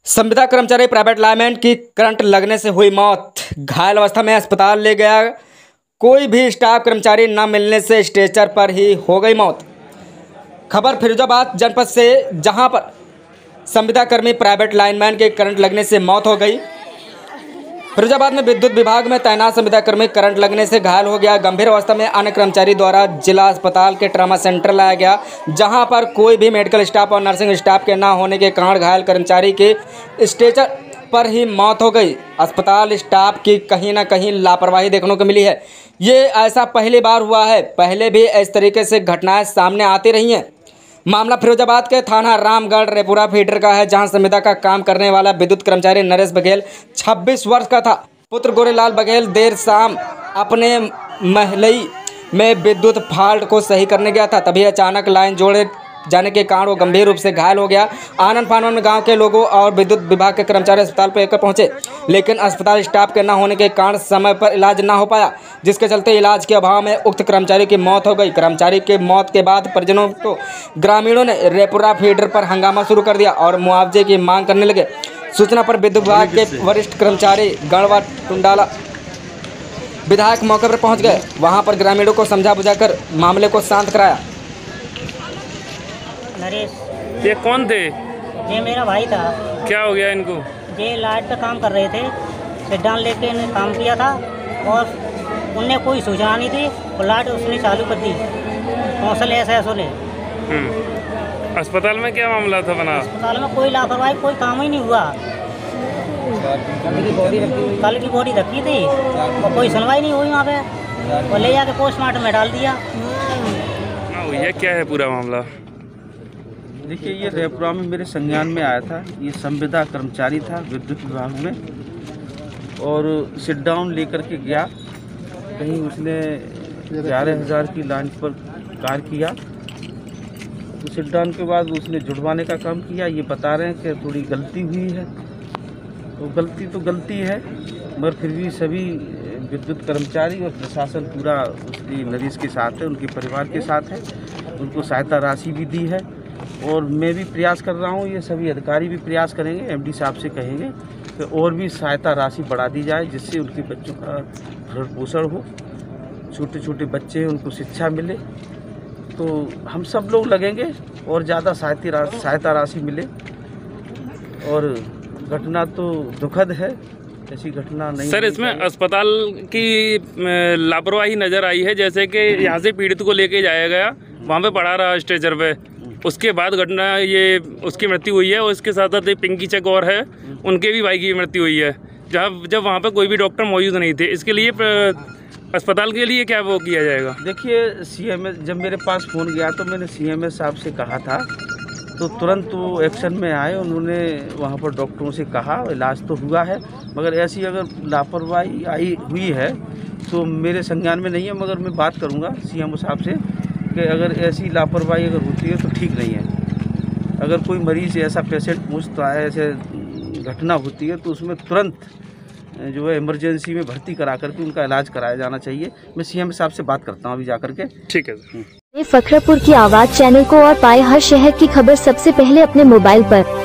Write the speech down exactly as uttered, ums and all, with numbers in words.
संविदा कर्मचारी private lineman की करंट लगने से हुई मौत। घायल अवस्था में अस्पताल ले गया, कोई भी स्टाफ कर्मचारी न मिलने से स्ट्रेचर पर ही हो गई मौत। खबर फिरोजाबाद जनपद से, जहां पर संविदा कर्मी प्राइवेट लाइनमैन के करंट लगने से मौत हो गई। फिरोजाबाद में विद्युत विभाग में तैनात संविदा कर्मी करंट लगने से घायल हो गया। गंभीर अवस्था में अन्य कर्मचारी द्वारा जिला अस्पताल के ट्रामा सेंटर लाया गया, जहां पर कोई भी मेडिकल स्टाफ और नर्सिंग स्टाफ के न होने के कारण घायल कर्मचारी के स्ट्रेचर पर ही मौत हो गई। अस्पताल स्टाफ की कहीं ना कहीं लापरवाही देखने को मिली है। ये ऐसा पहली बार हुआ है, पहले भी इस तरीके से घटनाएं सामने आती रही हैं। मामला फिरोजाबाद के थाना रामगढ़ रेपुरा फीडर का है, जहां संविदा का काम करने वाला विद्युत कर्मचारी नरेश बघेल छब्बीस वर्ष का था। पुत्र गोरेलाल बघेल देर शाम अपने महलई में विद्युत फॉल्ट को सही करने गया था, तभी अचानक लाइन जोड़े जाने के कारण वो गंभीर रूप से घायल हो गया। आनंद फानन में गांव के लोगों और विद्युत विभाग के कर्मचारी अस्पताल पर पहुंचे, लेकिन अस्पताल स्टाफ के न होने के कारण समय पर इलाज न हो पाया, जिसके चलते इलाज के अभाव में उक्त कर्मचारी की मौत हो गई। कर्मचारी के मौत के बाद परिजनों को ग्रामीणों ने रेपुरा फीडर पर हंगामा शुरू कर दिया और मुआवजे की मांग करने लगे। सूचना पर विद्युत विभाग के वरिष्ठ कर्मचारी गणवा टुंडाला विधायक मौके पर पहुँच गए। वहाँ पर ग्रामीणों को समझा बुझाकर मामले को शांत कराया। नरेश, ये कौन थे? ये मेरा भाई था। क्या हो गया इनको? ये लाइट पे काम कर रहे थे, सिद्धांत लेके इन्हें काम किया था और उनने कोई सूचना नहीं थी और लाइट उसने चालू कर दी। कौशल ऐसा ऐसा ले। अस्पताल में क्या मामला था बना? अस्पताल में कोई लापरवाही, कोई काम ही नहीं हुआ। कल की बॉडी रखी थी और कोई सुनवाई नहीं हुई वहाँ पे और ले जाके पोस्टमार्टम में डाल दिया। ये क्या है पूरा मामला? देखिए, ये रेपुरा में मेरे संज्ञान में आया था। ये संविदा कर्मचारी था विद्युत विभाग में और सिट डाउन लेकर के गया। कहीं उसने ग्यारह हज़ार की लाइन पर कार्य किया, तो सिट डाउन के बाद उसने जुड़वाने का काम किया। ये बता रहे हैं कि थोड़ी गलती हुई है, तो गलती तो गलती है, मगर फिर भी सभी विद्युत कर्मचारी और प्रशासन पूरा उसकी नरेश के साथ है, उनके परिवार के साथ है। उनको सहायता राशि भी दी है और मैं भी प्रयास कर रहा हूँ, ये सभी अधिकारी भी प्रयास करेंगे, एमडी साहब से कहेंगे कि और भी सहायता राशि बढ़ा दी जाए, जिससे उनके बच्चों का भरण पोषण हो, छोटे छोटे बच्चे हैं उनको शिक्षा मिले। तो हम सब लोग लगेंगे और ज़्यादा सहायता सहायता राशि मिले। और घटना तो दुखद है, ऐसी घटना नहीं। सर, इसमें अस्पताल की लापरवाही नज़र आई है, जैसे कि यहाँ से पीड़ित को लेके जाया गया, वहाँ पे पड़ा रहा स्ट्रेचर पे, उसके बाद घटना ये उसकी मृत्यु हुई है और इसके साथ साथ पिंकी चक और है, उनके भी भाई की मृत्यु हुई है, जहाँ जब वहाँ पे कोई भी डॉक्टर मौजूद नहीं थे। इसके लिए अस्पताल के लिए क्या वो किया जाएगा? देखिए, सीएमएस जब मेरे पास फ़ोन गया तो मैंने सीएमएस साहब से कहा था, तो तुरंत वो एक्शन में आए। उन्होंने वहाँ पर डॉक्टरों से कहा, इलाज तो हुआ है, मगर ऐसी अगर लापरवाही आई हुई है तो मेरे संज्ञान में नहीं है, मगर मैं बात करूँगा सीएमओ साहब से कि अगर ऐसी लापरवाही अगर होती है तो ठीक नहीं है। अगर कोई मरीज़ ऐसा पेशेंट पहुँचता है, ऐसे घटना होती है, तो उसमें तुरंत जो है इमरजेंसी में भर्ती करा करके उनका इलाज कराया जाना चाहिए। मैं सीएम साहब से बात करता हूँ अभी जाकर के। ठीक है। फखरापुर की आवाज़ चैनल को और पाए हर शहर की खबर सबसे पहले अपने मोबाइल पर।